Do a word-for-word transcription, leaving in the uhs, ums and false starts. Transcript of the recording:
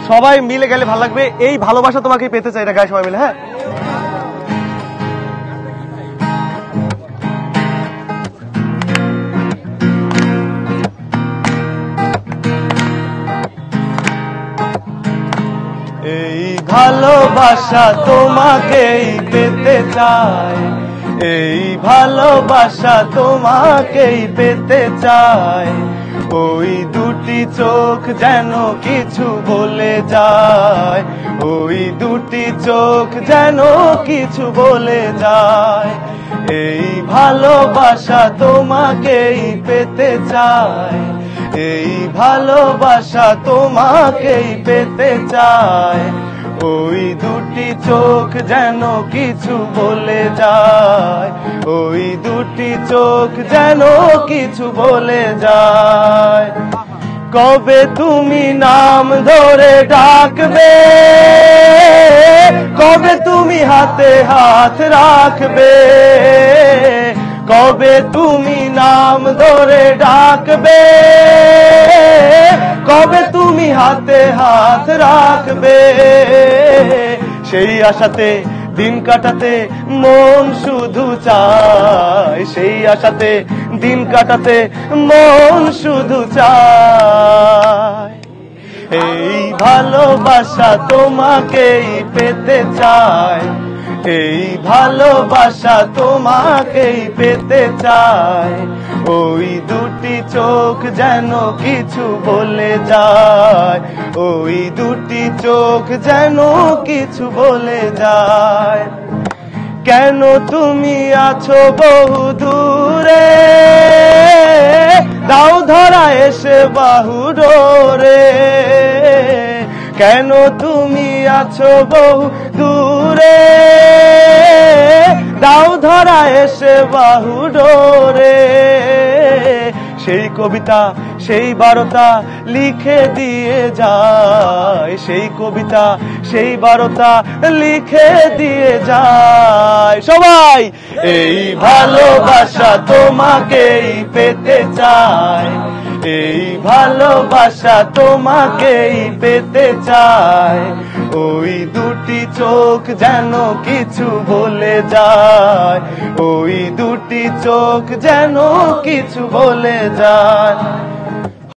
সবাই মিলে গেলে ভালো লাগবে। এই ভালোবাসা তোমাকে পেতে চাই না গায়ে সবাই মিলে। হ্যাঁ, এই ভালোবাসা তোমাকেই পেতে চাই, এই ভালোবাসা তোমাকেই পেতে চাই। ওই দুটি চোখ যেন কিছু বলে যায়, ওই দুটি চোখ যেন কিছু বলে যায়। এই ভালোবাসা তোমাকেই পেতে চাই, এই ভালোবাসা তোমাকেই পেতে চাই। ওই দুটি চোখ যেন কিছু বলে যায়, ওই দুটি চোখ যেন কিছু বলে যায়। কবে তুমি নাম ধরে ডাকবে, কবে তুমি হাতে হাত রাখবে, কবে তুমি নাম ধরে ডাকবে, কবে তুমি হাতে হাত রাখবে। সেই আশাতে দিন কাটাতে মন শুধু চায়, সেই আশাতে দিন কাটাতে মন শুধু চায়। এই ভালোবাসা তোমাকেই পেতে চাই, এই ভালোবাসা তোমাকেই পেতে চাই। ওই দুটি চোখ যেন কিছু বলে যায়, ওই দুটি চোখ যেন কিছু বলে যায়। কেন তুমি আছো বহু দূরে, দাও ধরা এসে বাহু ডোরে। কেন তুমি আছো বহু দূরে, দাও ধরা এসে বাহু ডোরে। সেই কবিতা সেই বারতা লিখে দিয়ে যায়, সেই কবিতা সেই বারতা লিখে দিয়ে যায়। সবাই এই ভালোবাসা তোমাকেই পেতে চাই, এই ভালোবাসা তোমাকেই পেতে চাই। ওই দুটি চোখ যেন কিছু বলে যায়, ওই দুটি চোখ যেন কিছু বলে যায়।